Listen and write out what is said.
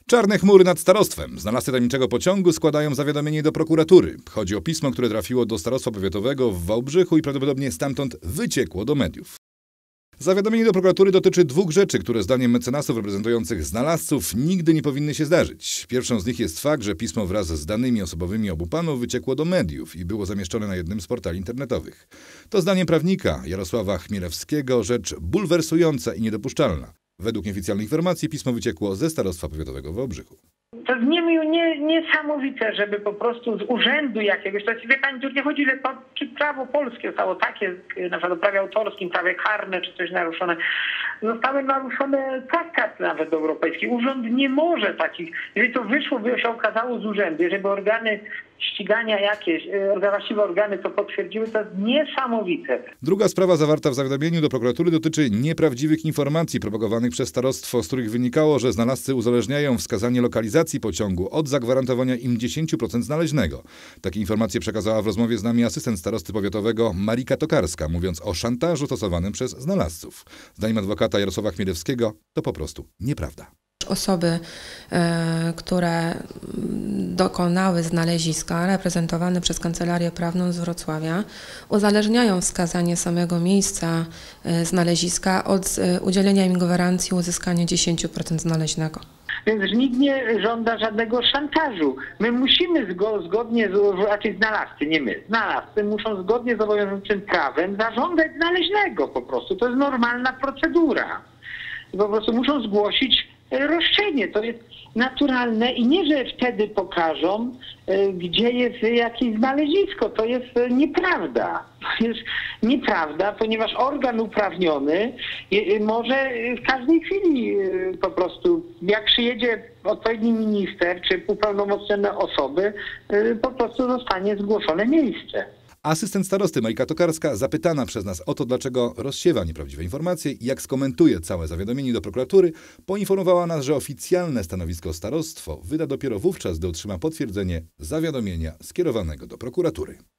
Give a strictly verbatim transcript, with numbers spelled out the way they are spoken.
Czarne chmury nad starostwem. Znalazcy tajemniczego pociągu składają zawiadomienie do prokuratury. Chodzi o pismo, które trafiło do starostwa powiatowego w Wałbrzychu i prawdopodobnie stamtąd wyciekło do mediów. Zawiadomienie do prokuratury dotyczy dwóch rzeczy, które zdaniem mecenasów reprezentujących znalazców nigdy nie powinny się zdarzyć. Pierwszą z nich jest fakt, że pismo wraz z danymi osobowymi obu panów wyciekło do mediów i było zamieszczone na jednym z portali internetowych. To zdaniem prawnika Jarosława Chmielewskiego rzecz bulwersująca i niedopuszczalna. Według nieoficjalnych informacji pismo wyciekło ze starostwa powiatowego w Wałbrzychu. To jest nie, nie, niesamowite, żeby po prostu z urzędu jakiegoś, to jest, wie pani, tu nie chodzi, ile, czy prawo polskie zostało takie, na przykład o prawie autorskim, prawie karne, czy coś naruszone, zostały naruszone traktat nawet europejski. Urząd nie może takich, jeżeli to wyszło, by się okazało z urzędu, jeżeli organy ścigania jakieś, właściwe organy to potwierdziły, to jest niesamowite. Druga sprawa zawarta w zawiadomieniu do prokuratury dotyczy nieprawdziwych informacji propagowanych przez starostwo, z których wynikało, że znalazcy uzależniają wskazanie lokalizacji pociągu od zagwarantowania im dziesięć procent znaleźnego. Takie informacje przekazała w rozmowie z nami asystent starosty powiatowego Marika Tokarska, mówiąc o szantażu stosowanym przez znalazców. Zdaniem adwokata Jarosława Chmielewskiego to po prostu nieprawda. Osoby, e, które dokonały znaleziska, reprezentowane przez Kancelarię Prawną z Wrocławia, uzależniają wskazanie samego miejsca e, znaleziska od e, udzielenia im gwarancji uzyskania dziesięć procent znaleźnego. Więc nikt nie żąda żadnego szantażu. My musimy zgodnie, z, raczej znalazcy, nie my, znalazcy muszą zgodnie z obowiązującym prawem zażądać znaleźnego po prostu. To jest normalna procedura. Po prostu muszą zgłosić roszczenie. To jest naturalne i nie, że wtedy pokażą, gdzie jest jakieś znalezisko. To jest nieprawda. To jest nieprawda, ponieważ organ uprawniony może w każdej chwili po prostu, jak przyjedzie odpowiedni minister czy upełnomocnione osoby, po prostu zostanie zgłoszone miejsce. Asystent starosty Marika Tokarska, zapytana przez nas o to, dlaczego rozsiewa nieprawdziwe informacje i jak skomentuje całe zawiadomienie do prokuratury, poinformowała nas, że oficjalne stanowisko starostwo wyda dopiero wówczas, gdy otrzyma potwierdzenie zawiadomienia skierowanego do prokuratury.